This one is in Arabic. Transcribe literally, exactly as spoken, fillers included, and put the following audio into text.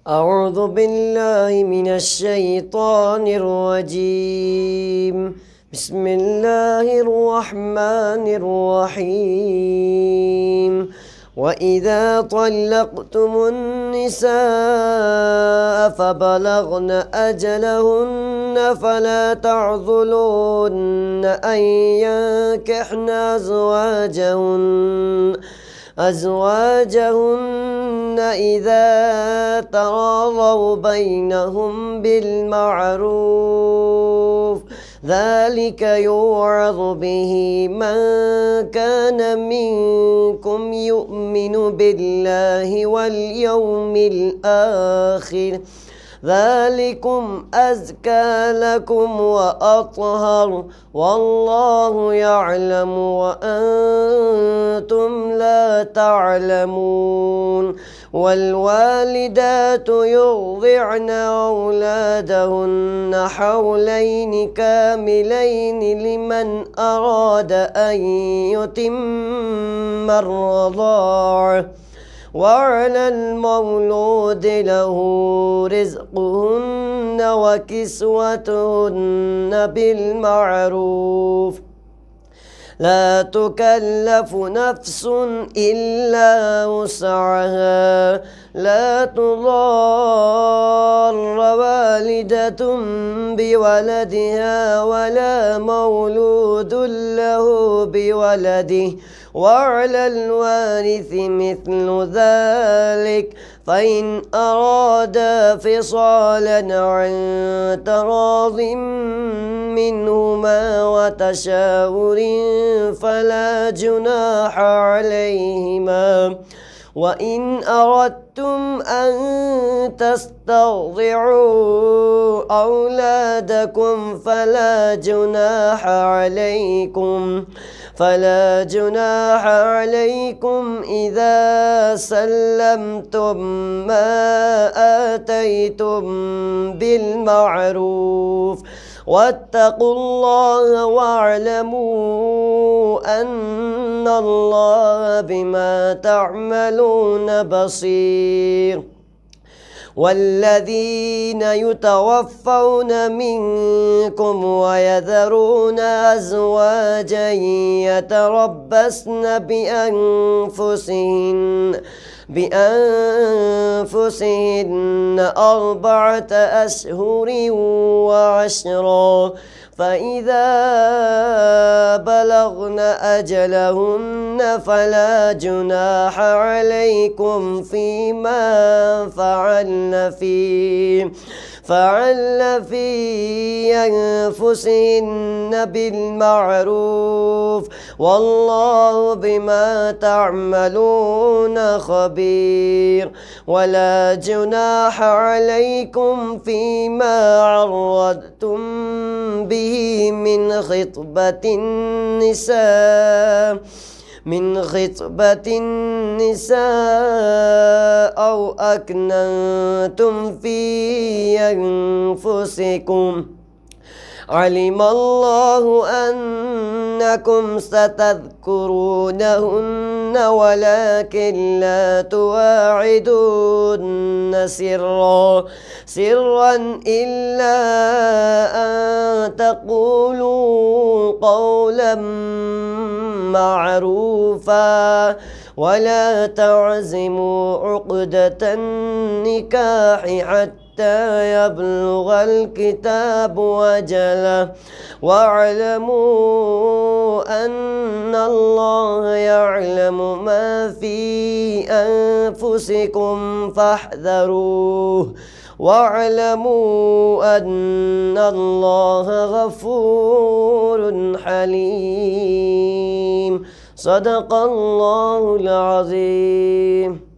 أعوذ بالله من الشيطان الرجيم. بسم الله الرحمن الرحيم. وإذا طلقتم النساء فبلغن أجلهن فلا تعضلوهن أن ينكحن أزواجهن أزواجهن إذا تراضوا بينهم بالمعروف، ذلك يوعظ به من كان منكم يؤمن بالله واليوم الآخر، ذلكم أزكى لكم وأطهر، والله يعلم وأنتم لا تعلمون. والوالدات يرضعن أولادهن حولين كاملين لمن أراد أن يتم الرضاعة، وعلى المولود له رزقهن وكسوتهن بالمعروف، لا تكلف نفس إلا وسعها، لا تضار والدة بولدها ولا مولود له بولده، وعلى الوارث مثل ذلك، فإن أرادا فصالا عن تراض منهما وتشاور فلا جناح عليهما. وإن أردتم أن تسترضعوا أولادكم فلا جناح عليكم فلا جناح عليكم إذا سلمتم ما آتيتم بالمعروف، واتقوا الله واعلموا أن الله بما تعملون بصير. والذين يتوفون منكم ويذرون أزواجا يتربصن بأنفسهن بأنفسهن أربعة أشهر وعشرا، فإذا بلغن أجلهن فلا جناح عليكم فيما فعلن في فعلن في أنفسهن بالمعروف، والله بما تعملون خبير. ولا جناح عليكم فيما عرضتم به من خطبة النساء من خطبة النساء أو أكننتم في أنفسكم، علم الله أنكم ستذكرونهن ولكن لا تواعدون سرا سرا إلا أن تقولوا قولا معروفا، ولا تعزموا عقدة النكاح حتى يبلغ الكتاب أجله، واعلموا أن الله يعلم ما في أنفسكم فاحذروه، واعلموا أن الله غفور حليم. صدق الله العظيم.